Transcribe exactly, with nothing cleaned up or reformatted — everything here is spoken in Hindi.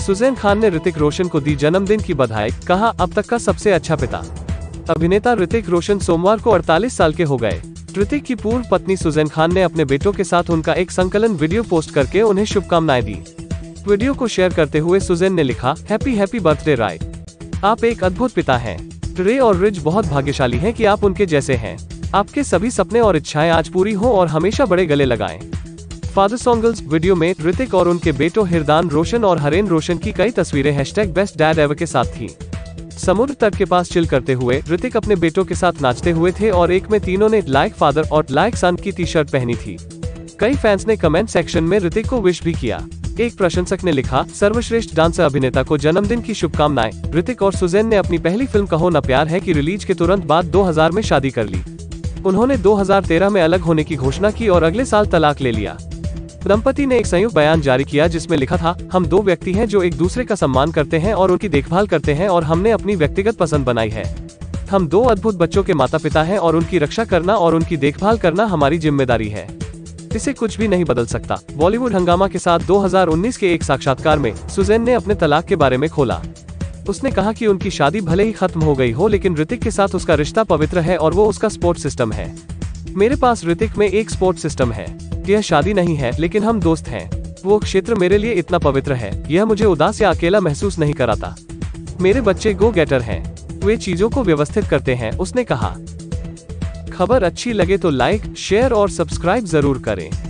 सुजैन खान ने ऋतिक रोशन को दी जन्मदिन की बधाई, कहा अब तक का सबसे अच्छा पिता। अभिनेता ऋतिक रोशन सोमवार को अड़तालीस साल के हो गए। ऋतिक की पूर्व पत्नी सुजैन खान ने अपने बेटों के साथ उनका एक संकलन वीडियो पोस्ट करके उन्हें शुभकामनाएं दी। वीडियो को शेयर करते हुए सुजैन ने लिखा, हैप्पी हैप्पी बर्थडे राय, आप एक अद्भुत पिता हैं। रे और रिज बहुत भाग्यशाली हैं कि आप उनके जैसे हैं। आपके सभी सपने और इच्छाएं आज पूरी हों और हमेशा बड़े गले लगाएं। फादर सॉन्गल्स वीडियो में ऋतिक और उनके बेटों हिरदान रोशन और हरेन रोशन की कई तस्वीरें हैशटैग बेस्ट डैड एवर के साथ थी। समुद्र तट के पास चिल करते हुए ऋतिक अपने बेटों के साथ नाचते हुए थे और एक में तीनों ने लाइक फादर और लाइक सन की टी शर्ट पहनी थी। कई फैंस ने कमेंट सेक्शन में ऋतिक को विश भी किया। एक प्रशंसक ने लिखा, सर्वश्रेष्ठ डांसर अभिनेता को जन्मदिन की शुभकामनाएं। ऋतिक और सुजैन ने अपनी पहली फिल्म कहो न प्यार है की रिलीज के तुरंत बाद दो हज़ार में शादी कर ली। उन्होंने दो हज़ार तेरह में अलग होने की घोषणा की और अगले साल तलाक ले लिया। दंपति ने एक संयुक्त बयान जारी किया जिसमें लिखा था, हम दो व्यक्ति हैं जो एक दूसरे का सम्मान करते हैं और उनकी देखभाल करते हैं और हमने अपनी व्यक्तिगत पसंद बनाई है। हम दो अद्भुत बच्चों के माता पिता हैं और उनकी रक्षा करना और उनकी देखभाल करना हमारी जिम्मेदारी है। इसे कुछ भी नहीं बदल सकता। बॉलीवुड हंगामा के साथ दो हज़ार उन्नीस के एक साक्षात्कार में सुजैन ने अपने तलाक के बारे में खोला। उसने कहा कि उनकी शादी भले ही खत्म हो गई हो लेकिन ऋतिक के साथ उसका रिश्ता पवित्र है और वो उसका सपोर्ट सिस्टम है। मेरे पास ऋतिक में एक सपोर्ट सिस्टम है। यह शादी नहीं है लेकिन हम दोस्त हैं। वो क्षेत्र मेरे लिए इतना पवित्र है, यह मुझे उदास या अकेला महसूस नहीं कराता। मेरे बच्चे गो गेटर हैं, वे चीजों को व्यवस्थित करते हैं, उसने कहा। खबर अच्छी लगे तो लाइक, शेयर और सब्सक्राइब जरूर करें।